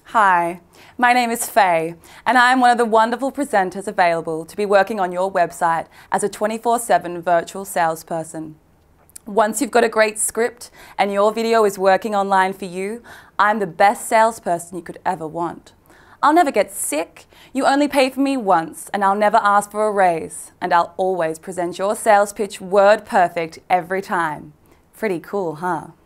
Hi, my name is Fay, and I am one of the wonderful presenters available to be working on your website as a 24/7 virtual salesperson. Once you've got a great script and your video is working online for you, I'm the best salesperson you could ever want. I'll never get sick, you only pay for me once, and I'll never ask for a raise, and I'll always present your sales pitch word perfect every time. Pretty cool, huh?